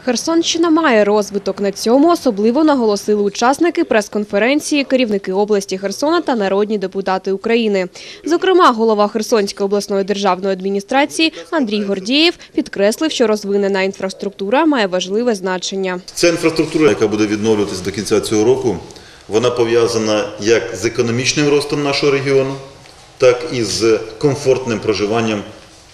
Херсонщина має розвиток. На цьому особливо наголосили учасники прес-конференції, керівники області Херсона та народні депутати України. Зокрема, голова Херсонської обласної державної адміністрації Андрій Гордієв підкреслив, що розвинена інфраструктура має важливе значення. Ця інфраструктура, яка буде відновлюватися до кінця цього року, вона пов'язана як з економічним ростом нашого регіону, так і з комфортним проживанням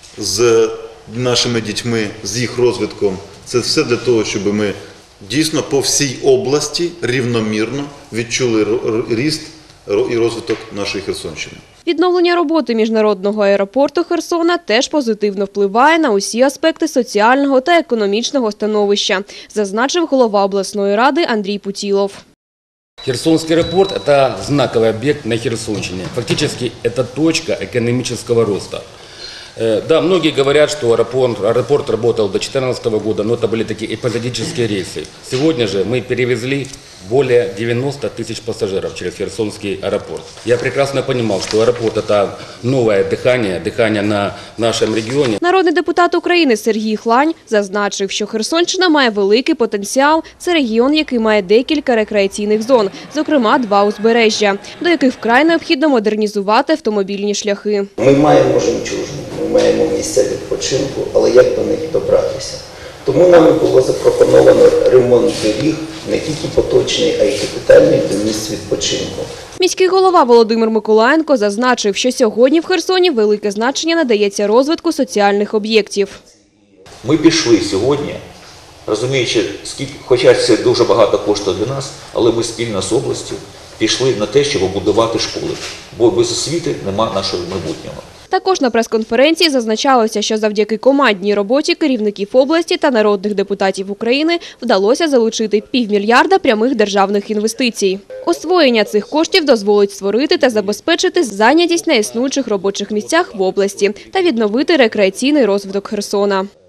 з нашими дітьми, з їх розвитком. Це все для того, щоб ми дійсно по всій області рівномірно відчули ріст і розвиток нашої Херсонщини. Відновлення роботи міжнародного аеропорту Херсона теж позитивно впливає на усі аспекти соціального та економічного становища, зазначив голова обласної ради Андрій Путілов. Херсонский аэропорт – это знаковый объект на Херсонщине. Фактически это точка экономического роста. Да, многие говорят, что аэропорт работал до 2014 года, но это были такие эпизодические рейсы. Сегодня же мы перевезли более 90 тысяч пассажиров через Херсонский аэропорт. Я прекрасно понимал, что аэропорт – это новое дыхание на нашем регионе. Народний депутат України Сергій Хлань зазначив, що Херсонщина має великий потенціал. Це регіон, який має декілька рекреаційних зон, зокрема 2 узбережжя, до яких вкрай необхідно модернізувати автомобільні шляхи. Ми маємо жемчужину, ми маємо місця відпочинку, але як до них добратися? Тому нами було запропоновано ремонт доріг не тільки поточний, а й капітальний до місць відпочинку. Міський голова Володимир Миколаєнко зазначив, що сьогодні в Херсоні велике значення надається розвитку соціальних об'єктів. Ми пішли сьогодні, розуміючи, хоча це дуже багато коштує для нас, але ми спільно з областю пішли на те, щоб будувати школи, бо без освіти немає нашого майбутнього. Також на прес-конференції зазначалося, що завдяки командній роботі керівників області та народних депутатів України вдалося залучити $500 мільярда прямих державних інвестицій. Освоєння цих коштів дозволить створити та забезпечити зайнятість на існуючих робочих місцях в області та відновити рекреаційний розвиток Херсона.